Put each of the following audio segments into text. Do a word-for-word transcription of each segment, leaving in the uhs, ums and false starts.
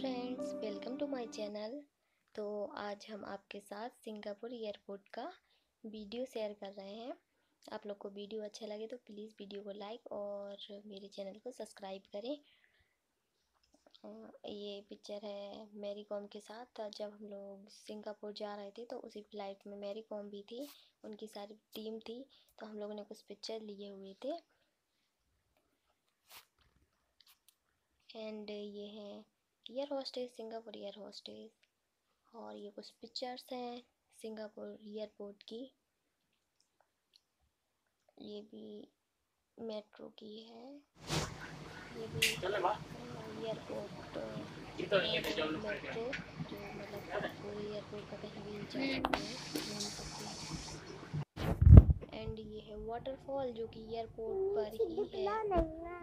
Friends, welcome to my channel. तो आज हम आपके साथ सिंगापुर एयरपोर्ट का वीडियो शेयर कर रहे हैं। आप लोग को वीडियो अच्छा लगे तो प्लीज़ वीडियो को लाइक और मेरे चैनल को सब्सक्राइब करें। ये पिक्चर है मैरी कॉम के साथ। जब हम लोग सिंगापुर जा रहे थे तो उसी फ्लाइट में मैरी कॉम भी थी, उनकी सारी टीम थी, तो हम लोगों ने कुछ पिक्चर लिए हुए थे। एंड ये है air hostess, Singapore air hostess. और ये कुछ पिक्चर्स हैं सिंगापुर एयरपोर्ट की। ये भी मेट्रो की है। ये भी एयरपोर्ट मेट्रो, जो मतलब पूरे एयरपोर्ट का कहीं भी जा सकते हैं, घूम सकते हैं। एंड ये है वाटरफॉल, जो कि एयरपोर्ट पर ही है।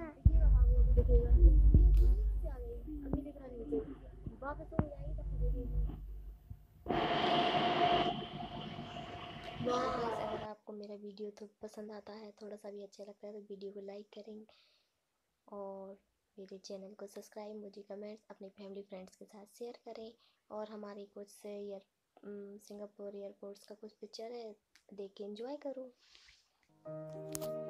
तो गाइस, अगर आपको मेरा वीडियो तो पसंद आता है, थोड़ा सा भी अच्छा लगता है, तो वीडियो को लाइक करें और मेरे चैनल को सब्सक्राइब, मुझे कमेंट्स अपने फैमिली फ्रेंड्स के साथ शेयर करें। और हमारी कुछ एयर सिंगापुर एयरपोर्ट्स का कुछ पिक्चर है, देख के एंजॉय करो।